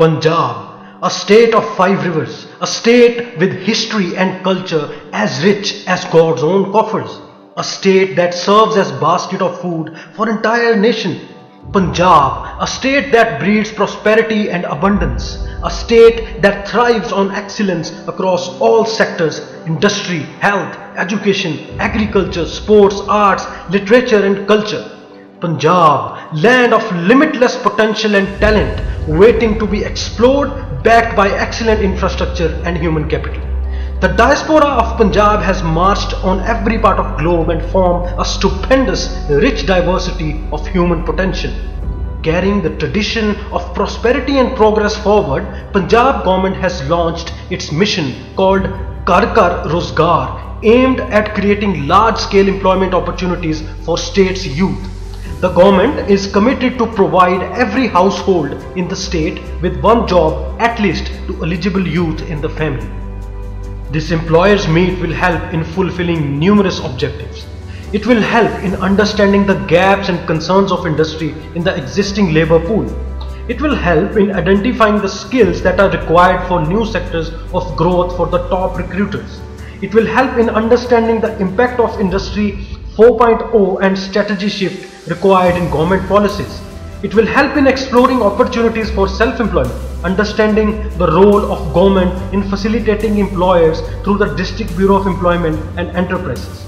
Punjab, a state of 5 rivers, a state with history and culture as rich as God's own coffers, a state that serves as basket of food for entire nation. Punjab, a state that breeds prosperity and abundance, a state that thrives on excellence across all sectors: industry, health, education, agriculture, sports, arts, literature and culture. Punjab, land of limitless potential and talent waiting to be explored, backed by excellent infrastructure and human capital. The diaspora of Punjab has marched on every part of globe and formed a stupendous, rich diversity of human potential. Carrying the tradition of prosperity and progress forward, Punjab government has launched its mission called GHAR GHAR ROZGAR, aimed at creating large-scale employment opportunities for state's youth. The government is committed to provide every household in the state with one job at least to eligible youth in the family. This employers meet will help in fulfilling numerous objectives. It will help in understanding the gaps and concerns of industry in the existing labor pool. It will help in identifying the skills that are required for new sectors of growth for the top recruiters. It will help in understanding the impact of Industry 4.0 and strategy shift required in government policies. It will help in exploring opportunities for self-employment, understanding the role of government in facilitating employers through the District Bureau of Employment and Enterprises.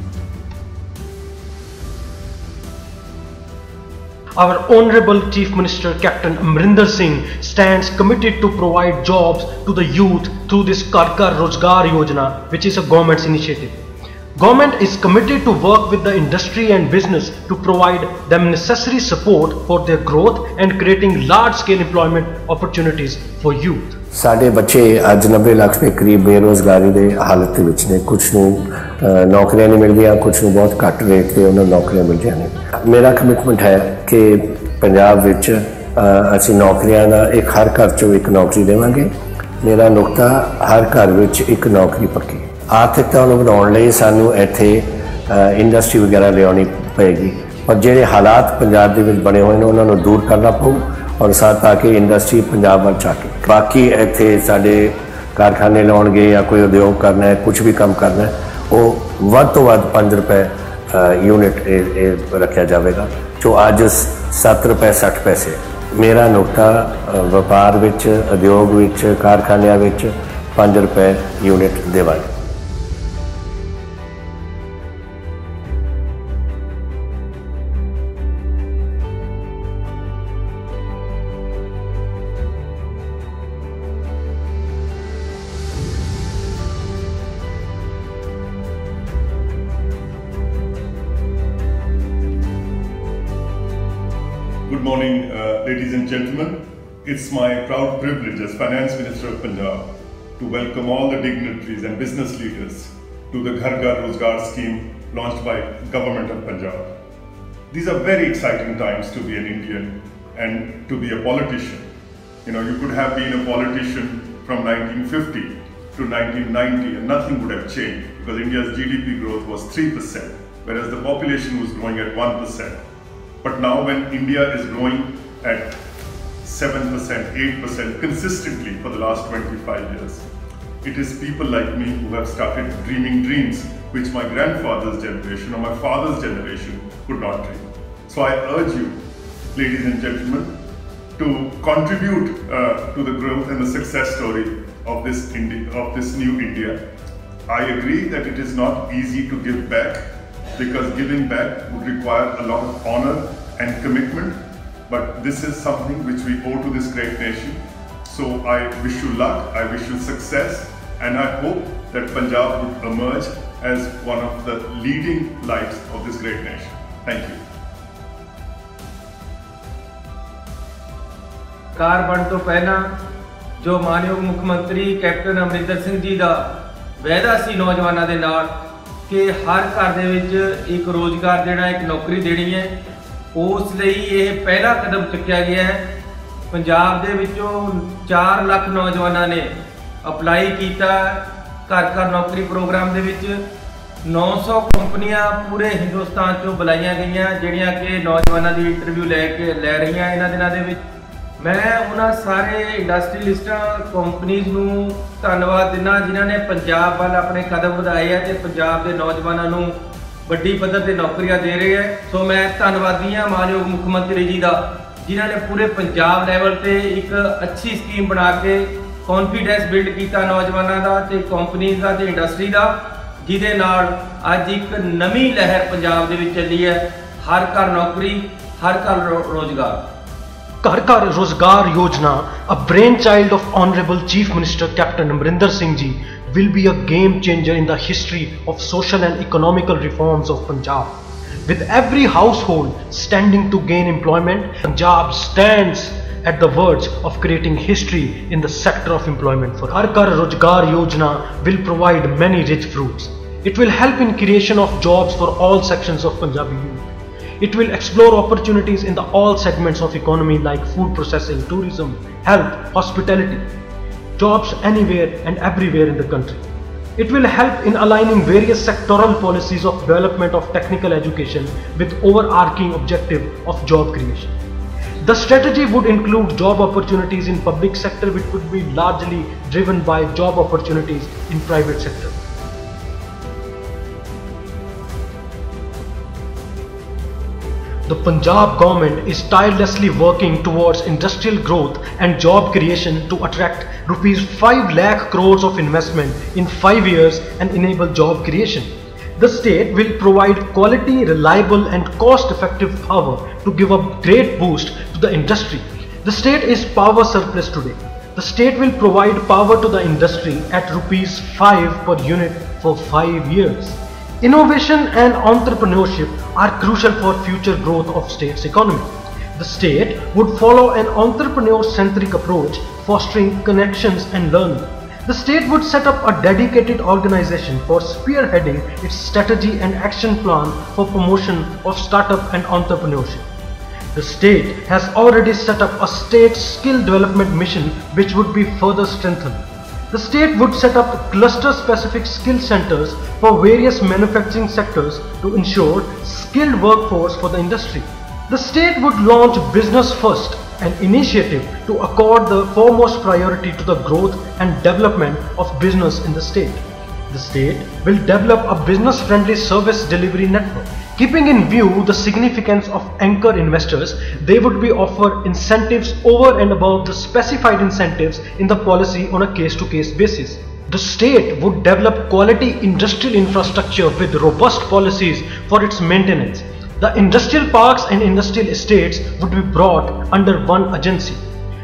Our Honourable Chief Minister Captain Amrinder Singh stands committed to provide jobs to the youth through this Har Ghar Rozgar Yojana, which is a government's initiative. Government is committed to work with the industry and business to provide them necessary support for their growth and creating large-scale employment opportunities for youth. साढ़े बच्चे आज 90 लाख के करीब बेरोजगारी के हालत विच ने, कुछ नूं नौकरियां नहीं मिलदियां, कुछ नूं बहुत घट रेट ते उन्हां नौकरियां मिलदियां ने। मेरा कमिटमेंट है कि पंजाब विच असीं नौकरियां दा एक हर घर चों एक नौकरी देवांगे। मेरा नुकता हर घर विच एक नौकरी पक्की। आर्थिकता नूं वधाउण लई सानूं इत्थे इंडस्ट्री वगैरह लियाउणी पएगी, पर जिहड़े हालात पंजाब दे विच बने होए ने उन्हां नूं दूर करना पऊ और साथ ताकि इंडस्ट्री पंजाब वल चाके। बाकी इत्थे साडे कारखाने लाउणगे या कोई उद्योग करना है, कुछ भी काम करना है, वो वध तो वध 5 रुपए यूनिट रखा जाएगा, जो अज 7 रुपए 60 पैसे। मेरा नुकता व्यापार विच, उद्योग विच, कारखानियां विच 5 रुपए यूनिट देवांगे। Good morning, ladies and gentlemen. It's my proud privilege as Finance Minister of Punjab to welcome all the dignitaries and business leaders to the GHAR GHAR ROZGAR scheme launched by Government of Punjab. These are very exciting times to be an Indian and to be a politician. You know, you could have been a politician from 1950 to 1990 and nothing would have changed because India's GDP growth was 3%, whereas the population was growing at 1%. But now when India is growing at 7%, 8% consistently for the last 25 years, it is people like me who have started dreaming dreams which my grandfather's generation or my father's generation could not dream. So I urge you, ladies and gentlemen, to contribute to the growth and the success story of this new India. I agree that it is not easy to give back, because giving back would require a lot of honor and commitment, but this is something which we owe to this great nation. So I wish you luck, I wish you success, and I hope that Punjab would emerge as one of the leading lights of this great nation. Thank you. कार बन तो पहला जो मानयोग मुख्यमंत्री captain Amarinder Singh ji का वायदा सी नौजवानों के नाल कि हर घर दे विच एक रोजगार देना, एक नौकरी देनी है, उस लई ये पहला कदम चुक्या गया है। पंजाब दे विचों 4 लाख नौजवानों ने अपलाई किया घर घर नौकरी प्रोग्राम दे विच। 900 कंपनियां पूरे हिंदुस्तान चों बुलाईयां गईयां जिहड़ियां कि नौजवानों की इंटरव्यू ले रही इन्हां दिनां दे विच। मैं उन्होंने सारे इंडस्ट्रीलिस्टां कंपनीज़ नूं धन्नवाद दिना जिन्हां ने पंजाब वाल अपने कदम वधाए है ते पंजाब के नौजवानों नूं वड्डी पद्धर ते नौकरियां दे रहे हैं। सो मैं धन्नवादी हाँ मानयोग मुख्यमंत्री जी का, जिन्हां ने पूरे पंजाब लैवल ते एक अच्छी स्कीम बना के कॉन्फिडेंस बिल्ड किया नौजवानों का ते कंपनीज़ का ते इंडस्ट्री का, जिहदे नाल अज एक नवी लहर पंजाब दे विच चली है, हर घर नौकरी हर घर रोजगार। Har Ghar ROZGAR Yojana, a brainchild of Honourable Chief Minister Captain Amrinder Singh ji, will be a game changer in the history of social and economical reforms of Punjab. With every household standing to gain employment, Punjab stands at the verge of creating history in the sector of employment. For Har Ghar ROZGAR Yojana will provide many rich fruits. It will help in creation of jobs for all sections of Punjabi youth. It will explore opportunities in all segments of economy like food processing, tourism, health, hospitality, jobs anywhere and everywhere in the country. It will help in aligning various sectoral policies of development of technical education with overarching objective of job creation. The strategy would include job opportunities in public sector, which would be largely driven by job opportunities in private sector. The Punjab government is tirelessly working towards industrial growth and job creation to attract rupees 5 lakh crores of investment in 5 years and enable job creation. The state will provide quality, reliable and cost-effective power to give a great boost to the industry. The state is power surplus today. The state will provide power to the industry at rupees 5 per unit for 5 years. Innovation and entrepreneurship are crucial for future growth of state's economy. The state would follow an entrepreneur-centric approach, fostering connections and learning. The state would set up a dedicated organization for spearheading its strategy and action plan for promotion of startup and entrepreneurship. The state has already set up a state skill development mission which would be further strengthened. The state would set up cluster-specific skill centers for various manufacturing sectors to ensure skilled workforce for the industry. The state would launch Business First, an initiative to accord the foremost priority to the growth and development of business in the state. The state will develop a business-friendly service delivery network. Keeping in view the significance of anchor investors, they would be offered incentives over and above the specified incentives in the policy on a case-to-case basis. The state would develop quality industrial infrastructure with robust policies for its maintenance. The industrial parks and industrial estates would be brought under one agency.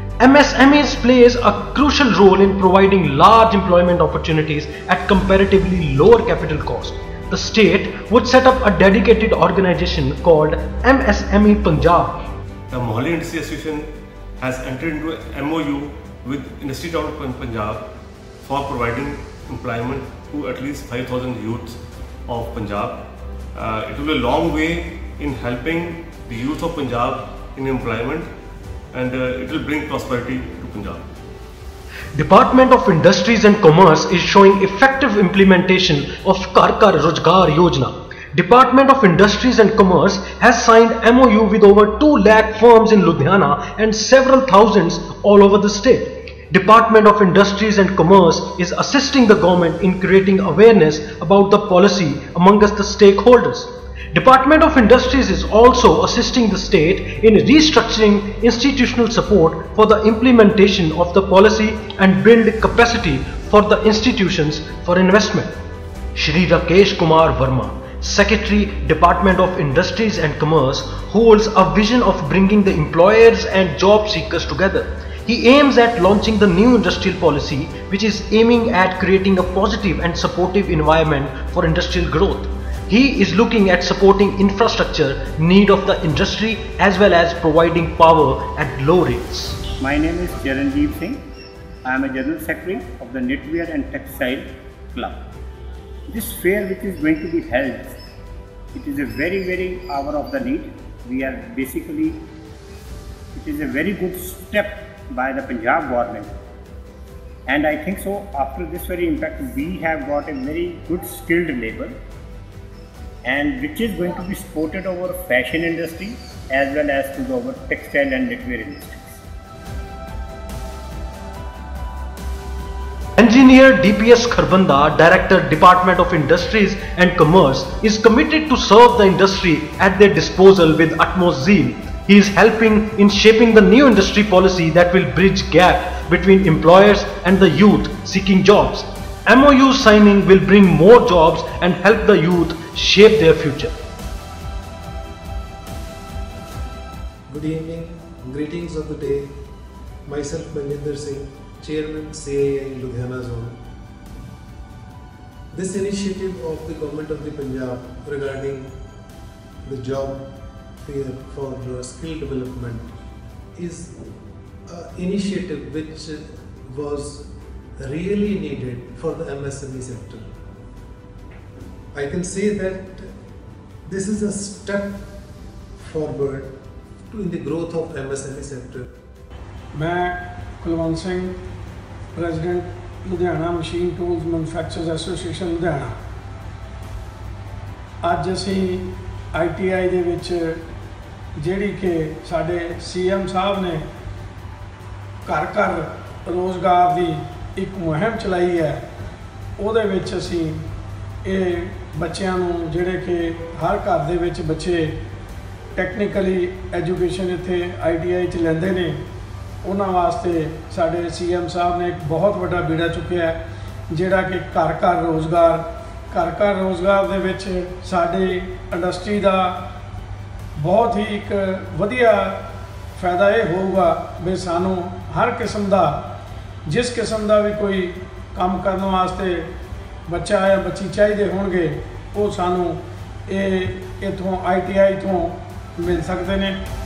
MSMEs plays a crucial role in providing large employment opportunities at comparatively lower capital cost. The state would set up a dedicated organization called MSME Punjab. The Mohali Industry Association has entered into an MOU with Industry Town of Punjab for providing employment to at least 5,000 youths of Punjab. It will be a long way in helping the youth of Punjab in employment, and it will bring prosperity to Punjab. Department of Industries and Commerce is showing effective implementation of Har Ghar ROZGAR Yojana. Department of Industries and Commerce has signed MOU with over 2 lakh firms in Ludhiana and several thousands all over the state. Department of Industries and Commerce is assisting the government in creating awareness about the policy amongst the stakeholders. Department of Industries is also assisting the state in restructuring institutional support for the implementation of the policy and build capacity for the institutions for investment. Shri Rakesh Kumar Verma, Secretary, Department of Industries and Commerce, holds a vision of bringing the employers and job seekers together. He aims at launching the new industrial policy, which is aiming at creating a positive and supportive environment for industrial growth. He is looking at supporting infrastructure need of the industry as well as providing power at low rates. My name is Charanjeev Singh. I am a General Secretary of the Knitwear and Textile Club. This fair which is going to be held, it is a very hour of the need. We are basically, it is a very good step by the Punjab government. And I think so after this very impact, we have got a very good skilled labor, and which is going to be supported over fashion industry as well as to our textile and knitwear industries. Engineer DPS Kharbanda, Director Department of Industries and Commerce, is committed to serve the industry at their disposal with utmost zeal. He is helping in shaping the new industry policy that will bridge gap between employers and the youth seeking jobs. MOU signing will bring more jobs and help the youth shape their future. Good evening, greetings of the day. Myself Amrinder Singh, Chairman CAI Ludhiana Zone. This initiative of the Government of the Punjab regarding the job fair for skill development is an initiative which was really needed for the MSME sector. I can say that this is a step forward in the growth of MSME sector. मैं Kulwant Singh, president Ludhiana machine tools manufacturers association Ludhiana. अज असीं ITI ਦੇ ਵਿੱਚ ਜਿਹੜੀ ਕਿ ਸਾਡੇ CM ਸਾਹਿਬ ਨੇ ਘਰ ਘਰ ਰੋਜ਼ਗਾਰ ਦੀ ਇੱਕ ਮੁਹਿੰਮ ਚਲਾਈ ਹੈ, ਉਹਦੇ ਵਿੱਚ ਅਸੀਂ ਇਹ ਬੱਚਿਆਂ ਨੂੰ ਜਿਹੜੇ ਕਿ ਹਰ ਘਰ ਦੇ ਵਿੱਚ ਬੱਚੇ ਟੈਕਨੀਕਲੀ ਐਜੂਕੇਸ਼ਨ ਇੱਥੇ ITI 'ਚ ਲੈਂਦੇ ਨੇ, ਉਹਨਾਂ ਵਾਸਤੇ ਸਾਡੇ CM ਸਾਹਿਬ ਨੇ ਇੱਕ ਬਹੁਤ ਵੱਡਾ ਬੀੜਾ ਚੁੱਕਿਆ ਜਿਹੜਾ ਕਿ ਘਰ ਘਰ ਰੋਜ਼ਗਾਰ ਦੇ ਵਿੱਚ ਸਾਡੀ ਇੰਡਸਟਰੀ ਦਾ ਬਹੁਤ ਹੀ ਇੱਕ ਵਧੀਆ ਫਾਇਦਾ ਇਹ ਹੋਊਗਾ ਵੀ ਸਾਨੂੰ ਹਰ ਕਿਸਮ ਦਾ ਜਿਸ ਕਿਸਮ ਦਾ ਵੀ ਕੋਈ ਕੰਮ ਕਰਨ ਵਾਸਤੇ ਬੱਚਾ ਜਾਂ ਬੱਚੀ ਚਾਹੀਦੇ ਹੋਣਗੇ ਉਹ ਸਾਨੂੰ ਇਹ ਇੱਥੋਂ ITI ਤੋਂ ਮਿਲ ਸਕਦੇ ਨੇ।